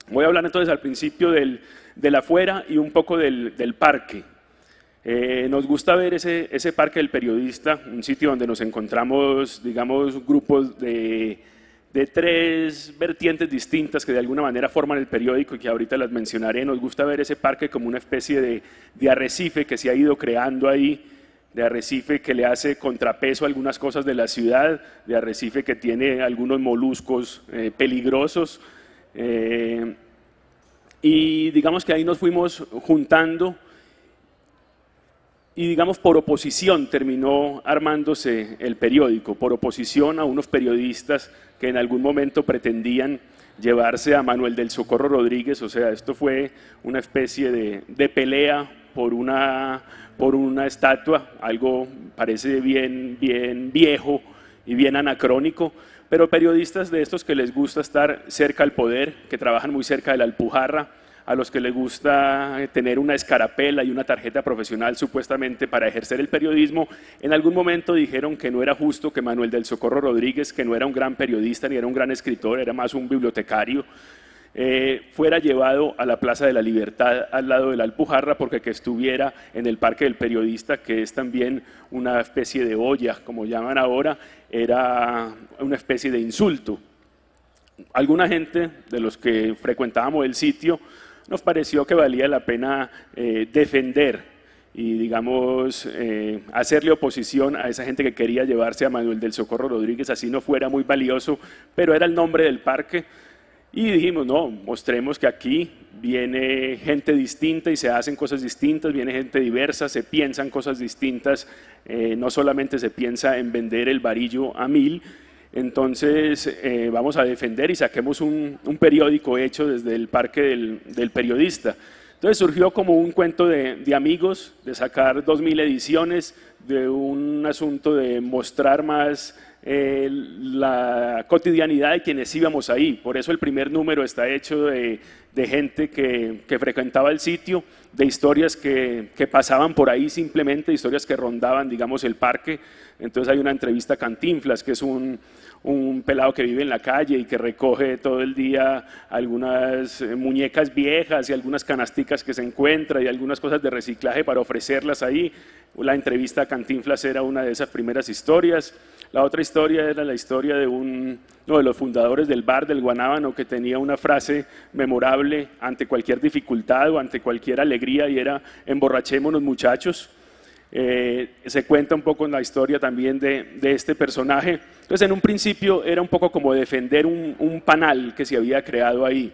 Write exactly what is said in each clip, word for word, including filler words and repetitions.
Voy a hablar entonces al principio del, de la afuera y un poco del, del parque. Eh, nos gusta ver ese, ese parque del periodista, un sitio donde nos encontramos, digamos, grupos de, de tres vertientes distintas que de alguna manera forman el periódico y que ahorita las mencionaré. Nos gusta ver ese parque como una especie de, de arrecife que se ha ido creando ahí, de arrecife que le hace contrapeso a algunas cosas de la ciudad, de arrecife que tiene algunos moluscos eh, peligrosos. Eh, y digamos que ahí nos fuimos juntando y digamos por oposición terminó armándose el periódico, por oposición a unos periodistas que en algún momento pretendían llevarse a Manuel del Socorro Rodríguez. O sea, esto fue una especie de, de pelea por una, por una estatua, algo parece bien, bien viejo y bien anacrónico, pero periodistas de estos que les gusta estar cerca al poder, que trabajan muy cerca de la Alpujarra, a los que les gusta tener una escarapela y una tarjeta profesional supuestamente para ejercer el periodismo, en algún momento dijeron que no era justo que Manuel del Socorro Rodríguez, que no era un gran periodista ni era un gran escritor, era más un bibliotecario, eh, fuera llevado a la Plaza de la Libertad al lado de la Alpujarra, porque que estuviera en el Parque del Periodista, que es también una especie de olla, como llaman ahora, era una especie de insulto. Alguna gente de los que frecuentábamos el sitio nos pareció que valía la pena eh, defender y, digamos, eh, hacerle oposición a esa gente que quería llevarse a Manuel del Socorro Rodríguez, así no fuera muy valioso, pero era el nombre del parque. Y dijimos, no, mostremos que aquí viene gente distinta y se hacen cosas distintas, viene gente diversa, se piensan cosas distintas, eh, no solamente se piensa en vender el varillo a mil. Entonces eh, vamos a defender y saquemos un, un periódico hecho desde el Parque del, del Periodista. Entonces surgió como un cuento de, de amigos, de sacar dos mil ediciones, de un asunto de mostrar más eh, la cotidianidad de quienes íbamos ahí. Por eso el primer número está hecho de, de gente que, que frecuentaba el sitio, de historias que, que pasaban por ahí simplemente, historias que rondaban, digamos, el parque. Entonces hay una entrevista a Cantinflas, que es un, un pelado que vive en la calle y que recoge todo el día algunas muñecas viejas y algunas canasticas que se encuentra y algunas cosas de reciclaje para ofrecerlas ahí. La entrevista a Cantinflas era una de esas primeras historias. La otra historia era la historia de un, uno de los fundadores del bar del Guanábano, que tenía una frase memorable ante cualquier dificultad o ante cualquier alegría, y era: emborrachémonos, muchachos. Eh, se cuenta un poco en la historia también de, de este personaje. Entonces, en un principio era un poco como defender un, un panal que se había creado ahí.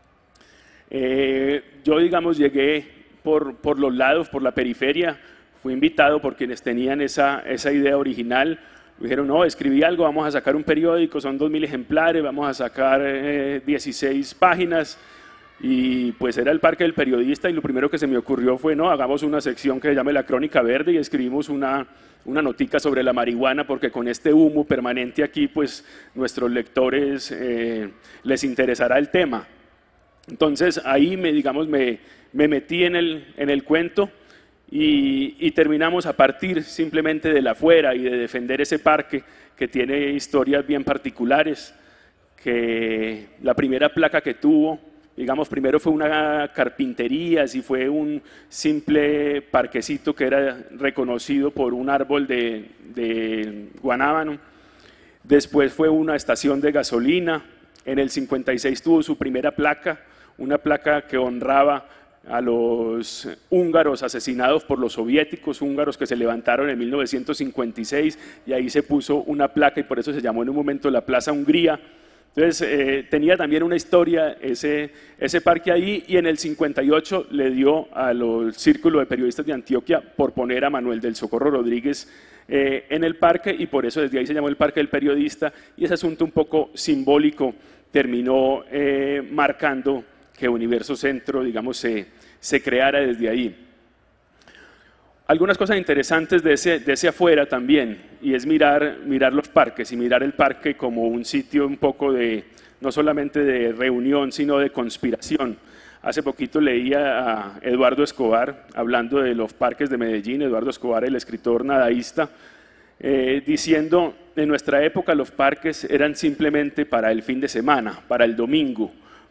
Eh, yo, digamos, llegué por, por los lados, por la periferia, fui invitado por quienes tenían esa, esa idea original. Me dijeron, no, escribí algo, vamos a sacar un periódico, son dos mil ejemplares, vamos a sacar eh, dieciséis páginas. Y pues era el Parque del Periodista, y lo primero que se me ocurrió fue, no, hagamos una sección que se llame La Crónica Verde, y escribimos una, una notica sobre la marihuana, porque con este humo permanente aquí, pues nuestros lectores eh, les interesará el tema. Entonces ahí me, digamos, me, me metí en el, en el cuento y, y terminamos a partir simplemente de la afuera y de defender ese parque que tiene historias bien particulares, que la primera placa que tuvo, digamos, primero fue una carpintería, así fue un simple parquecito que era reconocido por un árbol de, de guanábano. Después fue una estación de gasolina. En el cincuenta y seis tuvo su primera placa, una placa que honraba a los húngaros asesinados por los soviéticos, húngaros que se levantaron en mil novecientos cincuenta y seis, y ahí se puso una placa y por eso se llamó en un momento la Plaza Hungría. Entonces eh, tenía también una historia ese, ese parque ahí, y en el cincuenta y ocho le dio al Círculo de Periodistas de Antioquia por poner a Manuel del Socorro Rodríguez eh, en el parque, y por eso desde ahí se llamó el Parque del Periodista, y ese asunto un poco simbólico terminó eh, marcando que Universo Centro, digamos, se, se creara desde ahí. Algunas cosas interesantes de ese, de ese afuera también, y es mirar, mirar los parques y mirar el parque como un sitio un poco de, no solamente de reunión, sino de conspiración. Hace poquito leía a Eduardo Escobar hablando de los parques de Medellín, Eduardo Escobar, el escritor nadaísta, eh, diciendo: en nuestra época los parques eran simplemente para el fin de semana, para el domingo,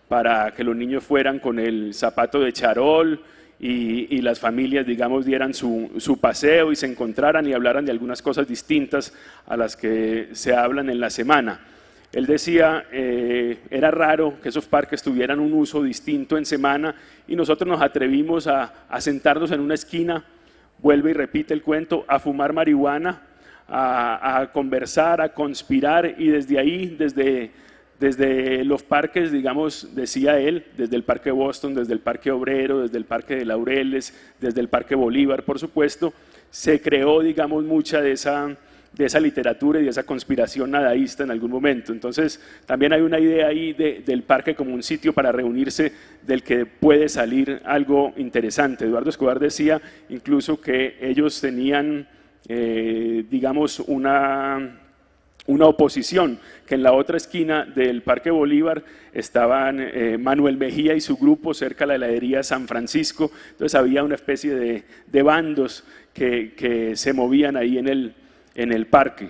para que los niños fueran con el zapato de charol y, y las familias, digamos, dieran su, su paseo y se encontraran y hablaran de algunas cosas distintas a las que se hablan en la semana. Él decía, eh, era raro que esos parques tuvieran un uso distinto en semana y nosotros nos atrevimos a, a sentarnos en una esquina, vuelve y repite el cuento, a fumar marihuana, a, a conversar, a conspirar y desde ahí, desde, desde los parques, digamos, decía él, desde el Parque Boston, desde el Parque Obrero, desde el Parque de Laureles, desde el Parque Bolívar, por supuesto, se creó, digamos, mucha de esa... de esa literatura y de esa conspiración nadaísta en algún momento. Entonces, también hay una idea ahí de, del parque como un sitio para reunirse del que puede salir algo interesante. Eduardo Escobar decía incluso que ellos tenían, eh, digamos, una, una oposición, que en la otra esquina del Parque Bolívar estaban eh, Manuel Mejía y su grupo cerca de la heladería San Francisco. Entonces, había una especie de, de bandos que, que se movían ahí en el en el parque.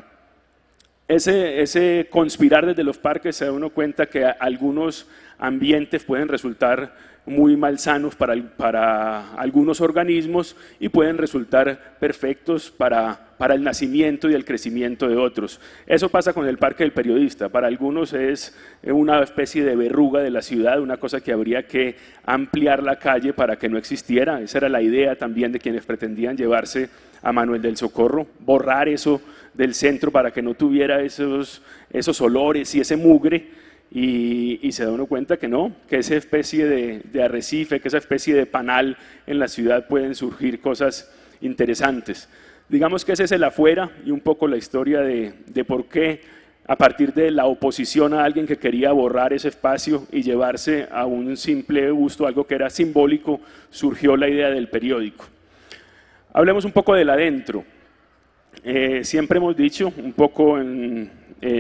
Ese, ese conspirar desde los parques se da uno cuenta que algunos ambientes pueden resultar muy malsanos para, para algunos organismos y pueden resultar perfectos para, para el nacimiento y el crecimiento de otros. Eso pasa con el Parque del Periodista. Para algunos es una especie de verruga de la ciudad, una cosa que habría que ampliar la calle para que no existiera. Esa era la idea también de quienes pretendían llevarse a Manuel del Socorro, borrar eso del centro para que no tuviera esos, esos olores y ese mugre. Y, y se da uno cuenta que no, que esa especie de, de arrecife, que esa especie de panal en la ciudad pueden surgir cosas interesantes. Digamos que ese es el afuera y un poco la historia de, de por qué a partir de la oposición a alguien que quería borrar ese espacio y llevarse a un simple gusto, algo que era simbólico, surgió la idea del periódico. Hablemos un poco del adentro. Eh, siempre hemos dicho, un poco en,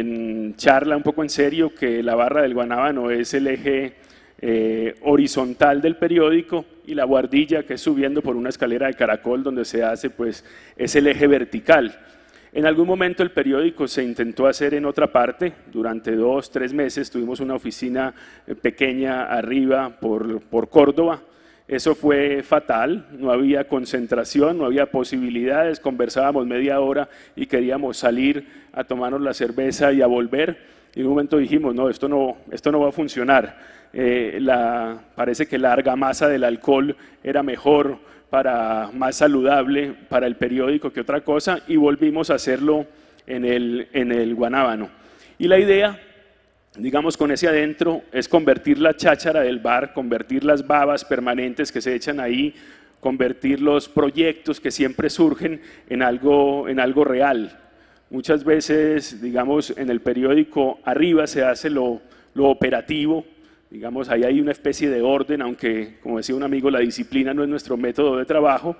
en charla, un poco en serio, que la barra del Guanábano es el eje eh, horizontal del periódico y la buhardilla, que es subiendo por una escalera de caracol donde se hace, pues es el eje vertical. En algún momento el periódico se intentó hacer en otra parte, durante dos, tres meses tuvimos una oficina pequeña arriba por, por Córdoba. Eso fue fatal, no había concentración, no había posibilidades, conversábamos media hora y queríamos salir a tomarnos la cerveza y a volver. Y en un momento dijimos, no, esto no, esto no va a funcionar. Eh, la, parece que la argamasa del alcohol era mejor, para, más saludable para el periódico que otra cosa, y volvimos a hacerlo en el, en el Guanábano. Y la idea, digamos, con ese adentro, es convertir la cháchara del bar, convertir las babas permanentes que se echan ahí, convertir los proyectos que siempre surgen en algo, en algo real. Muchas veces, digamos, en el periódico arriba se hace lo, lo operativo, digamos, ahí hay una especie de orden, aunque, como decía un amigo, la disciplina no es nuestro método de trabajo,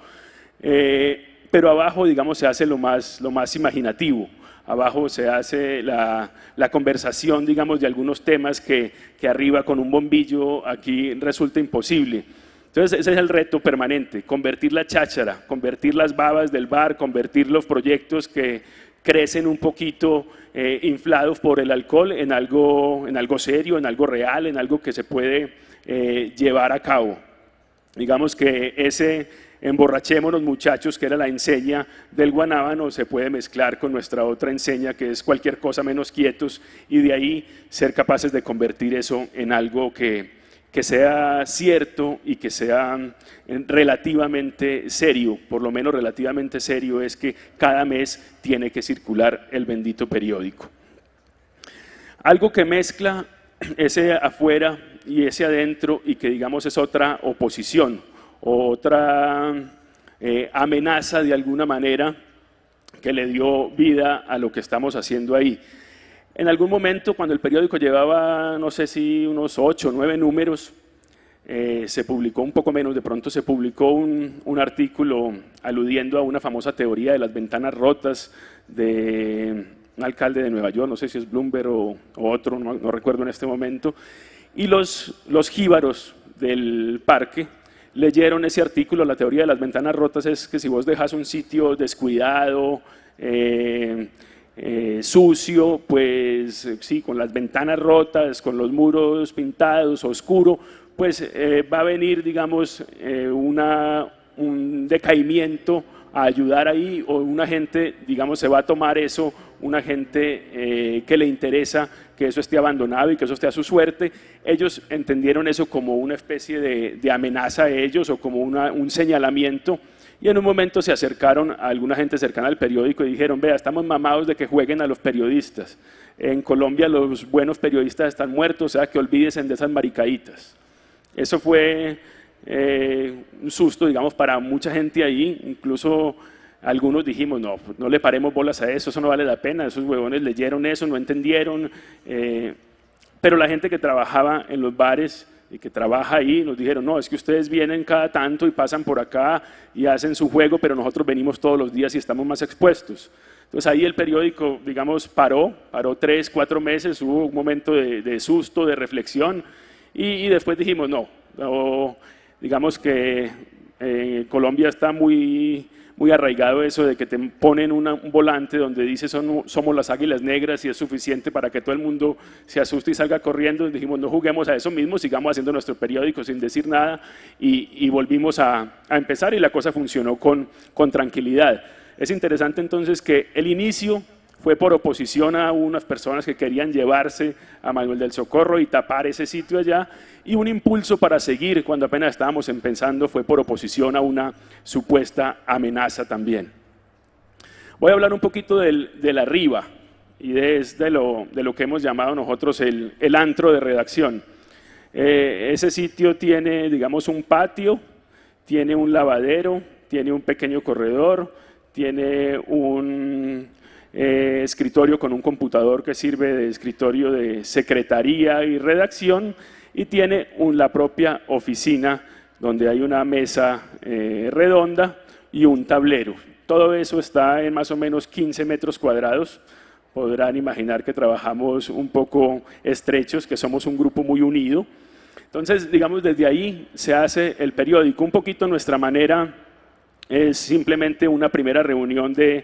eh, pero abajo, digamos, se hace lo más, lo más imaginativo. Abajo se hace la, la conversación, digamos, de algunos temas que, que arriba con un bombillo aquí resulta imposible. Entonces ese es el reto permanente, convertir la cháchara, convertir las babas del bar, convertir los proyectos que crecen un poquito eh, inflados por el alcohol en algo, en algo serio, en algo real, en algo que se puede eh, llevar a cabo. Digamos que ese emborrachémonos muchachos, que era la enseña del Guanábano, se puede mezclar con nuestra otra enseña, que es cualquier cosa menos quietos, y de ahí ser capaces de convertir eso en algo que, que sea cierto y que sea relativamente serio. Por lo menos relativamente serio es que cada mes tiene que circular el bendito periódico. Algo que mezcla ese afuera y ese adentro, y que digamos es otra oposición, otra eh, amenaza de alguna manera que le dio vida a lo que estamos haciendo ahí. En algún momento, cuando el periódico llevaba, no sé si unos ocho o nueve números, eh, se publicó un poco menos, de pronto se publicó un, un artículo aludiendo a una famosa teoría de las ventanas rotas de un alcalde de Nueva York, no sé si es Bloomberg o, o otro, no, no recuerdo en este momento, y los, los jíbaros del parque leyeron ese artículo. La teoría de las ventanas rotas es que si vos dejas un sitio descuidado, eh, eh, sucio, pues sí, con las ventanas rotas, con los muros pintados, oscuro, pues eh, va a venir, digamos, eh, una, un decaimiento a ayudar ahí, o una gente, digamos, se va a tomar eso, una gente eh, que le interesa que eso esté abandonado y que eso esté a su suerte. Ellos entendieron eso como una especie de, de amenaza a ellos o como una, un señalamiento, y en un momento se acercaron a alguna gente cercana al periódico y dijeron: vea, estamos mamados de que jueguen a los periodistas. En Colombia los buenos periodistas están muertos, o sea que olvídense de esas maricaditas. Eso fue eh, un susto, digamos, para mucha gente ahí. Incluso algunos dijimos: no, no le paremos bolas a eso, eso no vale la pena, esos huevones leyeron eso, no entendieron. Eh, pero la gente que trabajaba en los bares y que trabaja ahí nos dijeron: no, es que ustedes vienen cada tanto y pasan por acá y hacen su juego, pero nosotros venimos todos los días y estamos más expuestos. Entonces ahí el periódico, digamos, paró, paró tres, cuatro meses, hubo un momento de, de susto, de reflexión, y, y después dijimos: no, no, digamos que eh, Colombia está muy, muy arraigado eso de que te ponen una, un volante donde dice son, somos las águilas negras y es suficiente para que todo el mundo se asuste y salga corriendo. Y dijimos: no juguemos a eso mismo, sigamos haciendo nuestro periódico sin decir nada, y, y volvimos a, a empezar, y la cosa funcionó con, con tranquilidad. Es interesante entonces que el inicio fue por oposición a unas personas que querían llevarse a Manuel del Socorro y tapar ese sitio allá, y un impulso para seguir cuando apenas estábamos empezando fue por oposición a una supuesta amenaza también. Voy a hablar un poquito del, del arriba, y de, de, lo, de lo que hemos llamado nosotros el, el antro de redacción. Eh, ese sitio tiene, digamos, un patio, tiene un lavadero, tiene un pequeño corredor, tiene un eh, escritorio con un computador que sirve de escritorio de secretaría y redacción, y tiene un, la propia oficina donde hay una mesa eh, redonda y un tablero. Todo eso está en más o menos quince metros cuadrados. Podrán imaginar que trabajamos un poco estrechos, que somos un grupo muy unido. Entonces, digamos, desde ahí se hace el periódico. Un poquito nuestra manera es simplemente una primera reunión de,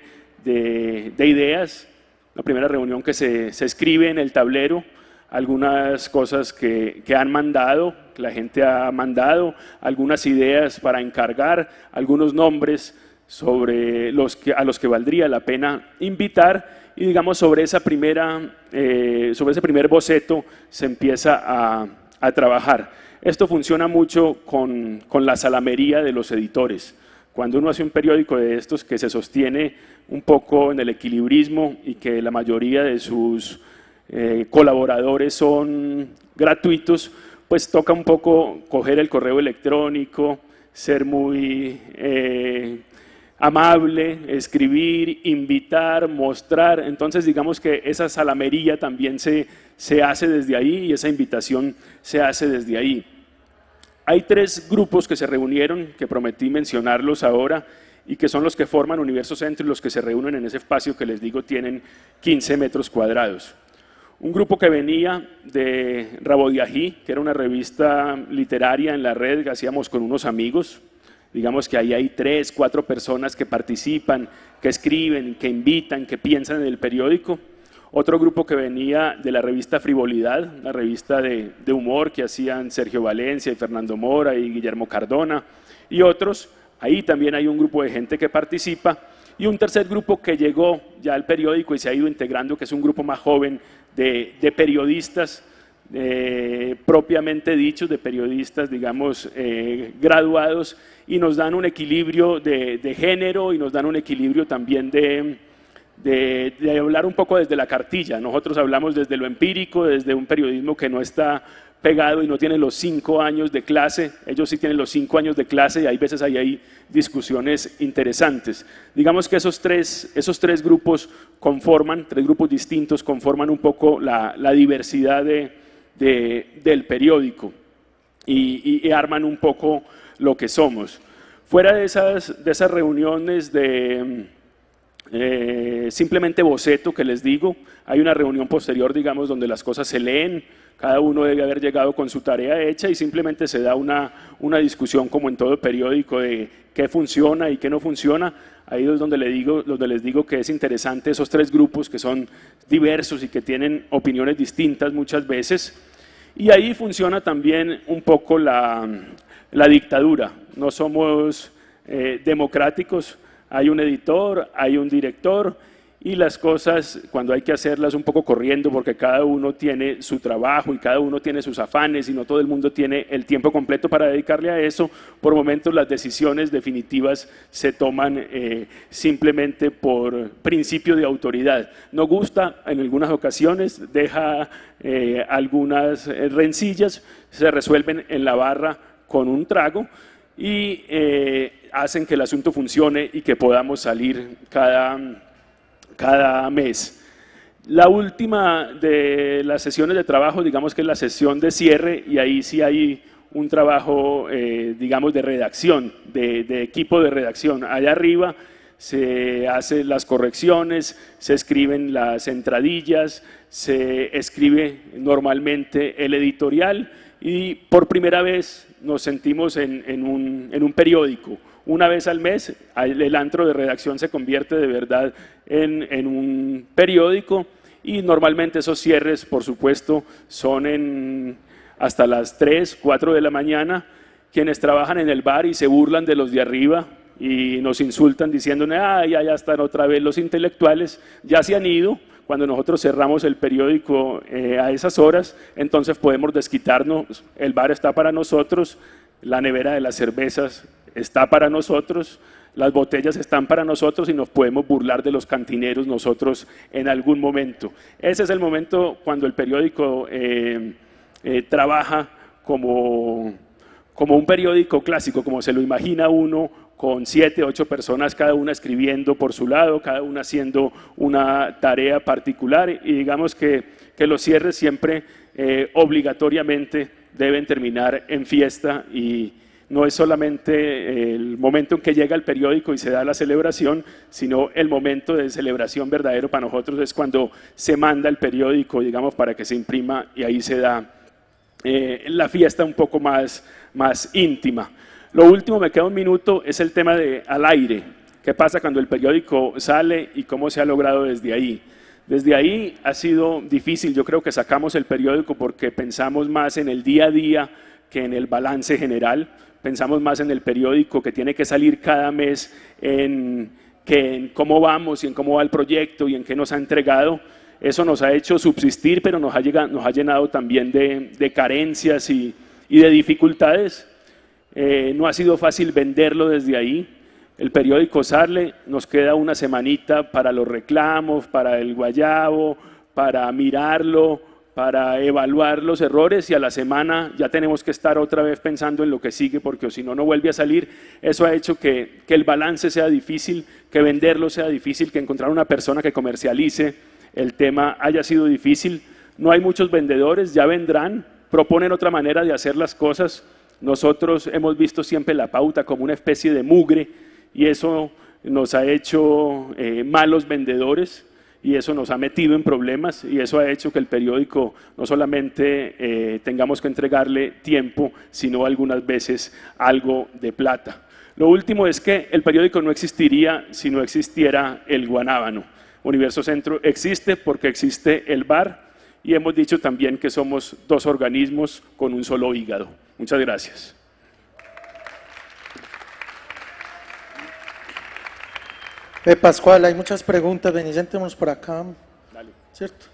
de, de ideas, la primera reunión que se, se escribe en el tablero, algunas cosas que, que han mandado, que la gente ha mandado, algunas ideas para encargar, algunos nombres sobre los que, a los que valdría la pena invitar, y digamos sobre, esa primera, eh, sobre ese primer boceto se empieza a, a trabajar. Esto funciona mucho con, con la salamería de los editores. Cuando uno hace un periódico de estos que se sostiene un poco en el equilibrismo y que la mayoría de sus eh, colaboradores son gratuitos, pues toca un poco coger el correo electrónico, ser muy eh, amable, escribir, invitar, mostrar. Entonces digamos que esa salamería también se, se hace desde ahí, y esa invitación se hace desde ahí. Hay tres grupos que se reunieron, que prometí mencionarlos ahora, y que son los que forman Universo Centro y los que se reúnen en ese espacio que les digo tienen quince metros cuadrados. Un grupo que venía de Rabodiají, que era una revista literaria en la red que hacíamos con unos amigos. Digamos que ahí hay tres, cuatro personas que participan, que escriben, que invitan, que piensan en el periódico. Otro grupo que venía de la revista Frivolidad, la revista de, de humor que hacían Sergio Valencia y Fernando Mora y Guillermo Cardona, y otros. Ahí también hay un grupo de gente que participa, y un tercer grupo que llegó ya al periódico y se ha ido integrando, que es un grupo más joven de, de periodistas eh, propiamente dichos, de periodistas, digamos, eh, graduados, y nos dan un equilibrio de, de género, y nos dan un equilibrio también de... De, de hablar un poco desde la cartilla. Nosotros hablamos desde lo empírico, desde un periodismo que no está pegado y no tiene los cinco años de clase. Ellos sí tienen los cinco años de clase, y hay veces ahí hay discusiones interesantes. Digamos que esos tres, esos tres grupos conforman, tres grupos distintos, conforman un poco la, la diversidad de, de, del periódico, y, y, y arman un poco lo que somos. Fuera de esas, de esas reuniones de... Eh, simplemente boceto que les digo, hay una reunión posterior, digamos, donde las cosas se leen, cada uno debe haber llegado con su tarea hecha y simplemente se da una, una discusión como en todo periódico de qué funciona y qué no funciona. Ahí es donde, le digo, donde les digo que es interesante esos tres grupos que son diversos y que tienen opiniones distintas muchas veces. Y ahí funciona también un poco la, la dictadura. No somos eh, democráticos, hay un editor, hay un director y las cosas cuando hay que hacerlas un poco corriendo porque cada uno tiene su trabajo y cada uno tiene sus afanes y no todo el mundo tiene el tiempo completo para dedicarle a eso, por momentos las decisiones definitivas se toman eh, simplemente por principio de autoridad. No gusta en algunas ocasiones, deja eh, algunas rencillas, se resuelven en la barra con un trago y eh, hacen que el asunto funcione y que podamos salir cada cada mes. La última de las sesiones de trabajo, digamos que es la sesión de cierre y ahí sí hay un trabajo, eh, digamos, de redacción, de, de equipo de redacción. Allá arriba se hacen las correcciones, se escriben las entradillas, se escribe normalmente el editorial y por primera vez nos sentimos en, en, un, en un periódico. Una vez al mes, el antro de redacción se convierte de verdad en, en un periódico y normalmente esos cierres, por supuesto, son en, hasta las tres, cuatro de la mañana. Quienes trabajan en el bar y se burlan de los de arriba y nos insultan diciéndole, ah, ya, ya están otra vez los intelectuales, ya se han ido. Cuando nosotros cerramos el periódico eh, a esas horas, entonces podemos desquitarnos, el bar está para nosotros, la nevera de las cervezas está para nosotros, las botellas están para nosotros y nos podemos burlar de los cantineros nosotros en algún momento. Ese es el momento cuando el periódico eh, eh, trabaja como, como un periódico clásico, como se lo imagina uno, con siete, ocho personas, cada una escribiendo por su lado, cada una haciendo una tarea particular y digamos que, que los cierres siempre eh, obligatoriamente deben terminar en fiesta y no es solamente el momento en que llega el periódico y se da la celebración, sino el momento de celebración verdadero para nosotros es cuando se manda el periódico, digamos, para que se imprima y ahí se da eh, la fiesta un poco más, más íntima. Lo último, me queda un minuto, es el tema de al aire. ¿Qué pasa cuando el periódico sale y cómo se ha logrado desde ahí? Desde ahí ha sido difícil, yo creo que sacamos el periódico porque pensamos más en el día a día que en el balance general. Pensamos más en el periódico que tiene que salir cada mes en, que en cómo vamos y en cómo va el proyecto y en qué nos ha entregado. Eso nos ha hecho subsistir, pero nos ha, llegado, nos ha llenado también de, de carencias y, y de dificultades. Eh, no ha sido fácil venderlo desde ahí. El periódico sale, nos queda una semanita para los reclamos, para el guayabo, para mirarlo, para evaluar los errores y a la semana ya tenemos que estar otra vez pensando en lo que sigue porque si no, no vuelve a salir. Eso ha hecho que, que el balance sea difícil, que venderlo sea difícil, que encontrar una persona que comercialice el tema haya sido difícil. No hay muchos vendedores, ya vendrán, proponen otra manera de hacer las cosas. Nosotros hemos visto siempre la pauta como una especie de mugre y eso nos ha hecho eh, malos vendedores. Y eso nos ha metido en problemas y eso ha hecho que el periódico no solamente eh, tengamos que entregarle tiempo, sino algunas veces algo de plata. Lo último es que el periódico no existiría si no existiera el Guanábano. Universo Centro existe porque existe el bar y hemos dicho también que somos dos organismos con un solo hígado. Muchas gracias. Eh, Pascual, hay muchas preguntas, vení, sentémonos por acá. Dale. ¿Cierto?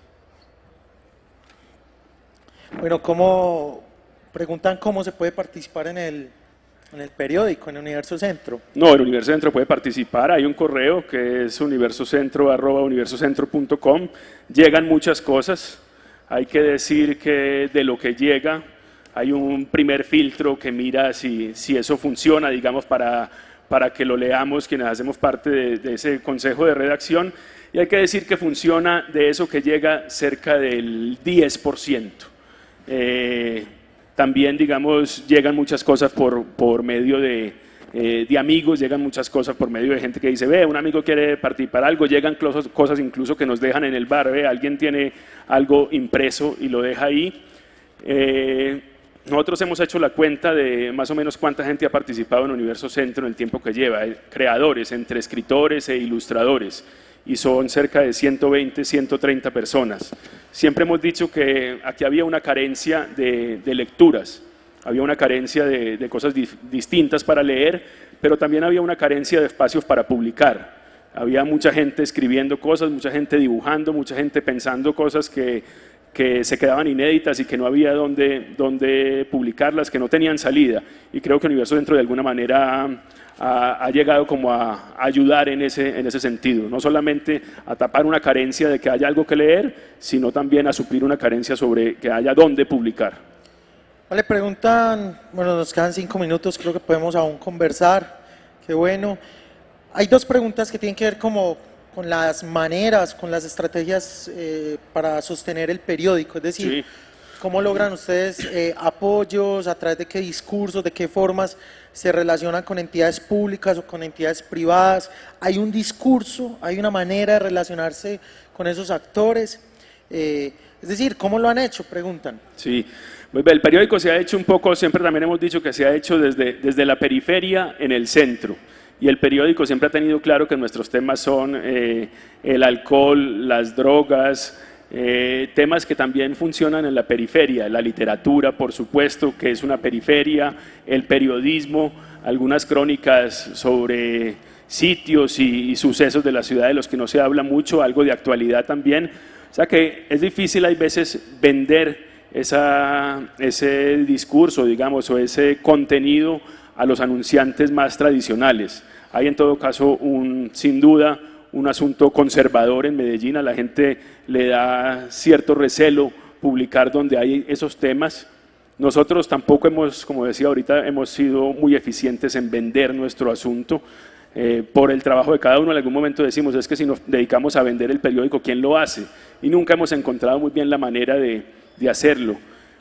Bueno, ¿cómo, preguntan cómo se puede participar en el, en el periódico, en Universo Centro? No, el Universo Centro puede participar, hay un correo que es universocentro arroba universocentro punto com, llegan muchas cosas, hay que decir que de lo que llega hay un primer filtro que mira si, si eso funciona, digamos, para... para que lo leamos quienes hacemos parte de, de ese consejo de redacción y hay que decir que funciona de eso que llega cerca del diez por ciento. Eh, también, digamos, llegan muchas cosas por, por medio de, eh, de amigos, llegan muchas cosas por medio de gente que dice, ve, un amigo quiere participar algo, llegan cosas, cosas incluso que nos dejan en el bar, ve, alguien tiene algo impreso y lo deja ahí. Eh, nosotros hemos hecho la cuenta de más o menos cuánta gente ha participado en Universo Centro en el tiempo que lleva, eh, creadores, entre escritores e ilustradores, y son cerca de ciento veinte, ciento treinta personas. Siempre hemos dicho que aquí había una carencia de, de lecturas, había una carencia de, de cosas di distintas para leer, pero también había una carencia de espacios para publicar. Había mucha gente escribiendo cosas, mucha gente dibujando, mucha gente pensando cosas que, que se quedaban inéditas y que no había dónde, dónde publicarlas, que no tenían salida. Y creo que Universo Centro de alguna manera ha, ha llegado como a, a ayudar en ese, en ese sentido. No solamente a tapar una carencia de que haya algo que leer, sino también a suplir una carencia sobre que haya dónde publicar. Le preguntan, bueno, nos quedan cinco minutos, creo que podemos aún conversar, qué bueno. Hay dos preguntas que tienen que ver como con las maneras, con las estrategias eh, para sostener el periódico, es decir, sí. ¿Cómo logran ustedes eh, apoyos, a través de qué discursos, de qué formas se relacionan con entidades públicas o con entidades privadas? ¿Hay un discurso, hay una manera de relacionarse con esos actores? Eh, es decir, ¿cómo lo han hecho? Preguntan. Sí, el periódico se ha hecho un poco, siempre también hemos dicho que se ha hecho desde, desde la periferia en el centro. Y el periódico siempre ha tenido claro que nuestros temas son eh, el alcohol, las drogas, eh, temas que también funcionan en la periferia, la literatura, por supuesto, que es una periferia, el periodismo, algunas crónicas sobre sitios y, y sucesos de la ciudad de los que no se habla mucho, algo de actualidad también. O sea que es difícil, hay veces, vender esa, ese discurso, digamos, o ese contenido a los anunciantes más tradicionales. Hay en todo caso, un, sin duda, un asunto conservador en Medellín, a la gente le da cierto recelo publicar donde hay esos temas. Nosotros tampoco hemos, como decía ahorita, hemos sido muy eficientes en vender nuestro asunto. Eh, por el trabajo de cada uno, en algún momento decimos, es que si nos dedicamos a vender el periódico, ¿quién lo hace? Y nunca hemos encontrado muy bien la manera de, de hacerlo.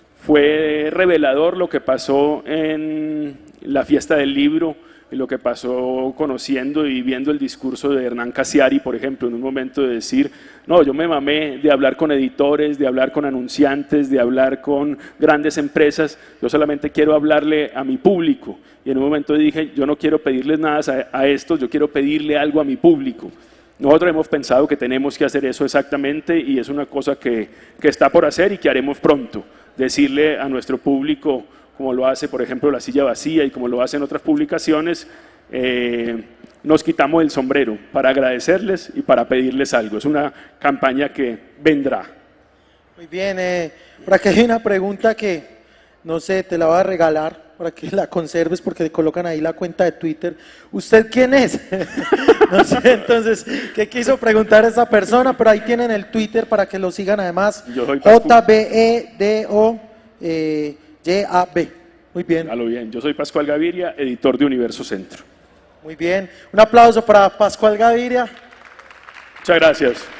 Fue revelador lo que pasó en la fiesta del libro, y lo que pasó conociendo y viendo el discurso de Hernán Casiari, por ejemplo, en un momento de decir, no, yo me mamé de hablar con editores, de hablar con anunciantes, de hablar con grandes empresas, yo solamente quiero hablarle a mi público. Y en un momento dije, yo no quiero pedirles nada a, a estos, yo quiero pedirle algo a mi público. Nosotros hemos pensado que tenemos que hacer eso exactamente y es una cosa que, que está por hacer y que haremos pronto, decirle a nuestro público, como lo hace, por ejemplo, La Silla Vacía y como lo hacen otras publicaciones, eh, nos quitamos el sombrero para agradecerles y para pedirles algo. Es una campaña que vendrá. Muy bien, eh, por aquí hay una pregunta que, no sé, te la voy a regalar para que la conserves porque le colocan ahí la cuenta de Twitter. ¿Usted quién es? No sé, entonces, ¿qué quiso preguntar esa persona? Pero ahí tienen el Twitter para que lo sigan además. Yo soy J B E D O Y A B. Muy bien. A lo bien. Yo soy Pascual Gaviria, editor de Universo Centro. Muy bien. Un aplauso para Pascual Gaviria. Muchas gracias.